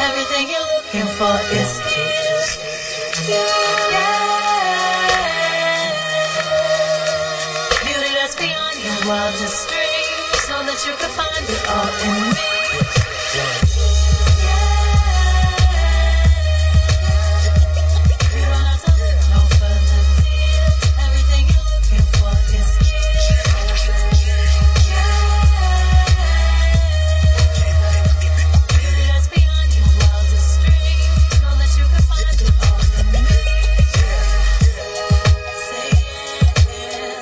Everything you're looking for is beauty that's beyond your wildest dreams, so that you can find it all in me. You don't have to look no further. Everything you're looking for is beauty that's beyond your wildest dreams, so that you can find it all in me. Say yeah,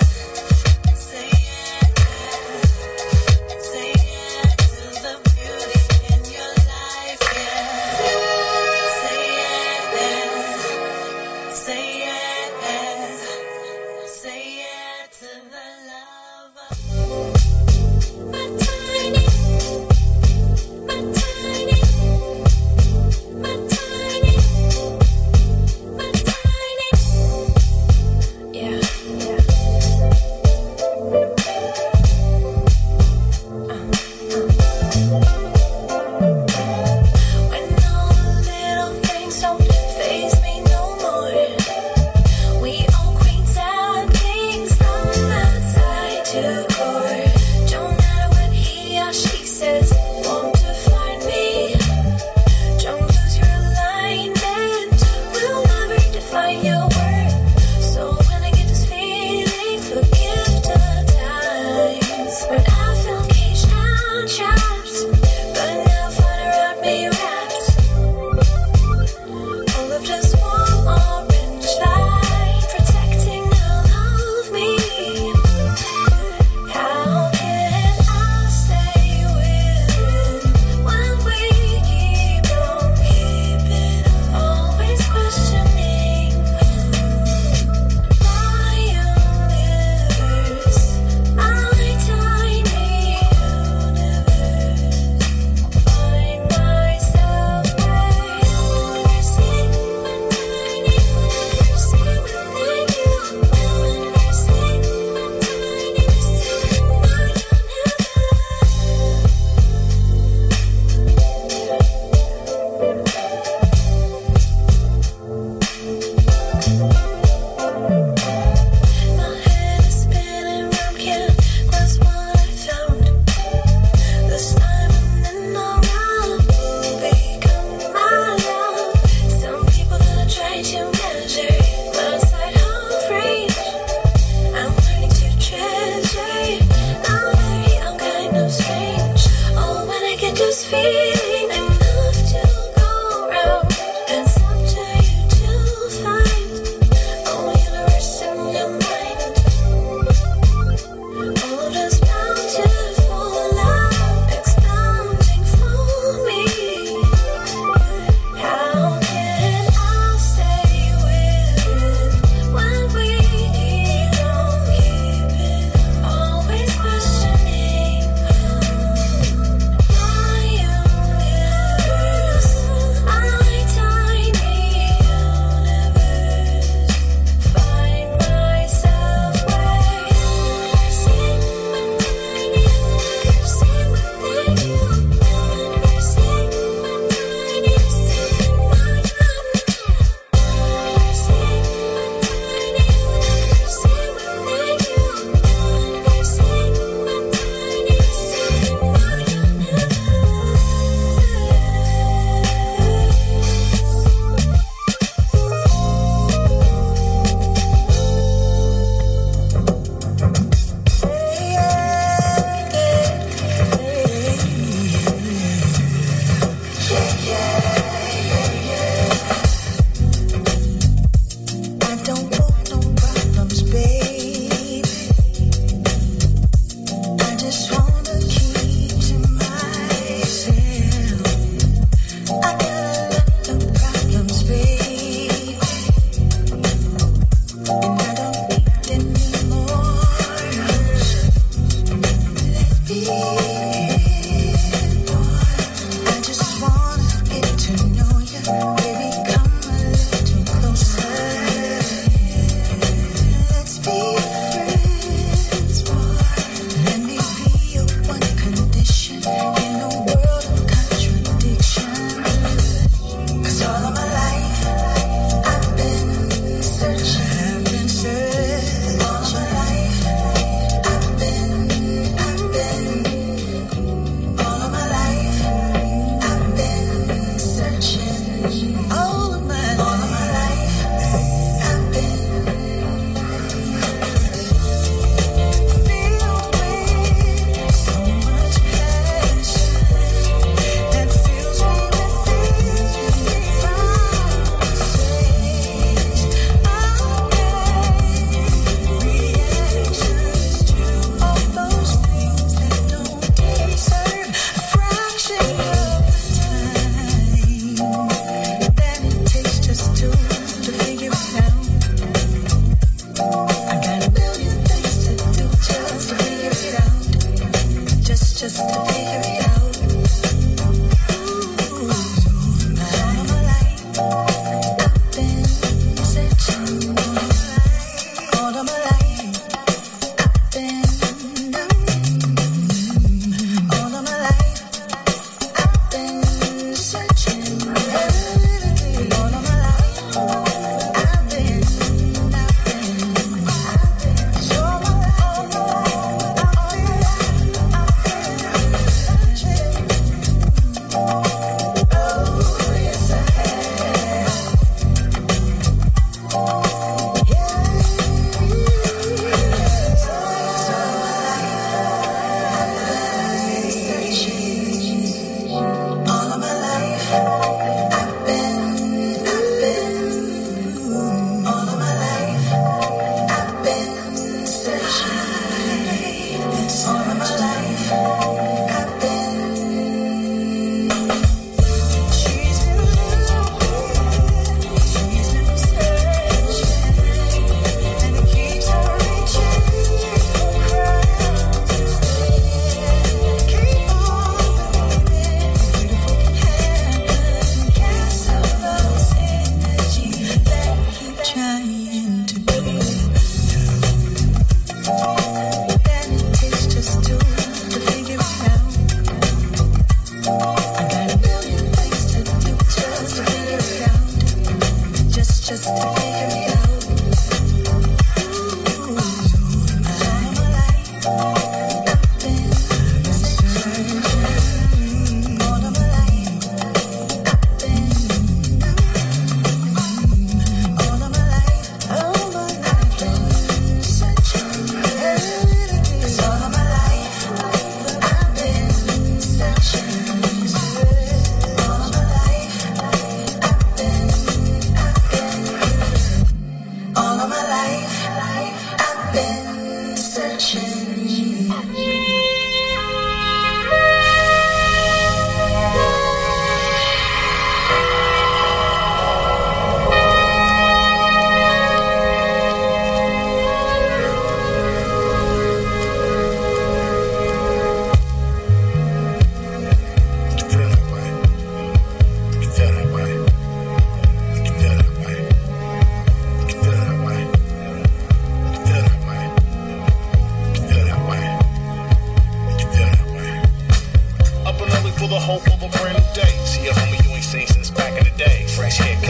say yeah, say yeah to the beauty in your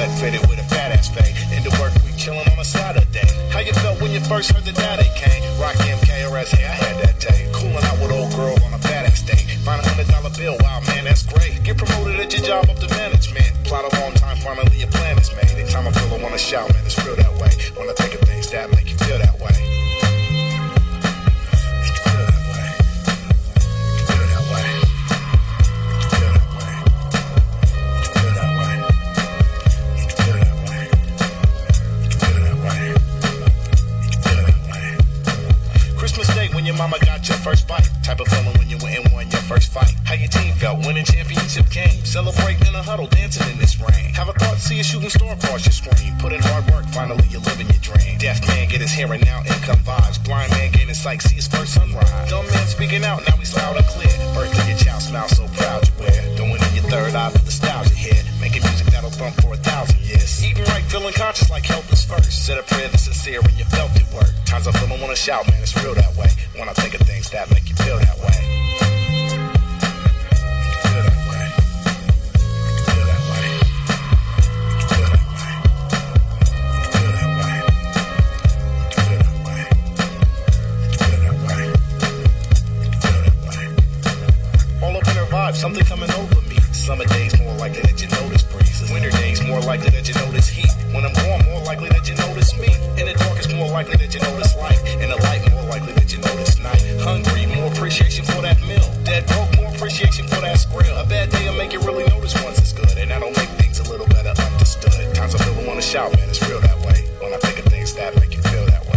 cut fitted with a fat ass fade. Into work week chillin' on a Saturday. How you felt when you first heard the daddy came? Rock MKRS, hey, I had that day. Coolin' out with old girl on a fat ass day. Find $100 bill, wow man, that's great. Get promoted at your job up to management. Plot a long time, finally your plan is made. Every time I feel I wanna shout, man, it's real that way. When I think of things that make you feel that way. Mama got your first bite. Type of feeling when you went and won your first fight. How your team felt winning championship games. Celebrating in a huddle, dancing in this rain. Have a thought, see a shooting star across your screen. Put in hard work, finally you're living your dream. Deaf man get his hearing now, income vibes. Blind man gaining sight, see his first sunrise. Dumb man speaking out, now he's loud and clear. Birth of your child, smile so proud you wear. Doing in your third eye with nostalgia here. Making music that'll thump for 1,000 years. Eating right, feeling conscious like health is first. Said a prayer that's sincere and you felt it work. Times I feel I wanna shout, man, it's real that way. When I think of things that make you feel that way. Something coming over me. Summer days more likely that you notice breezes. Winter days more likely that you notice heat. When I'm gone, more likely that you notice me. In the dark, it's more likely that you notice light. In the light, more likely that you notice night. Hungry, more appreciation for that meal. Dead broke, more appreciation for that squirrel. A bad day will make you really notice once it's good, and that'll make things a little better understood. Times I feel I wanna shout, man, it's real that way. When I think of things that make you feel that way.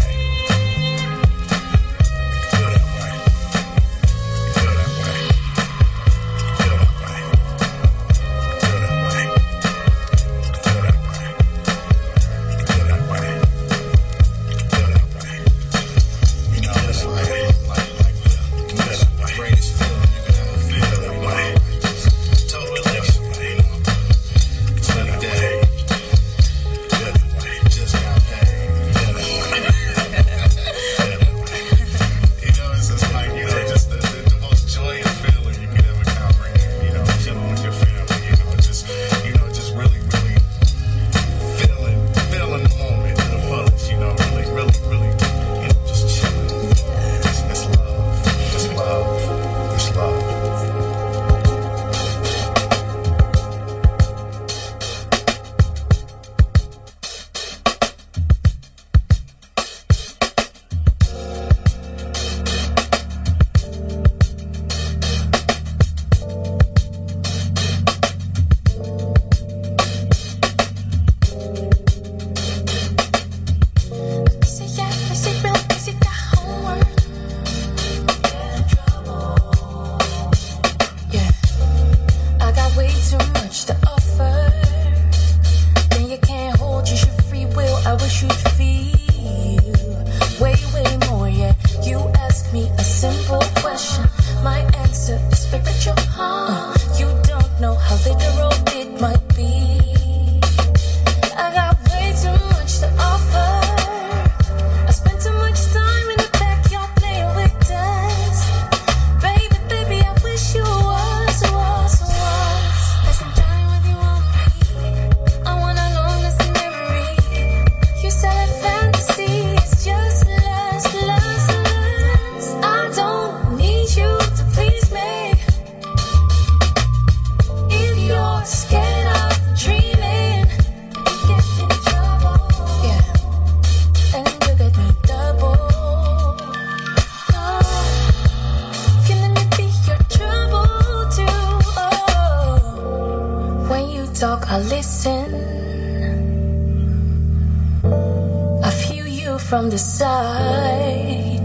talk, I listen. I feel you from the side.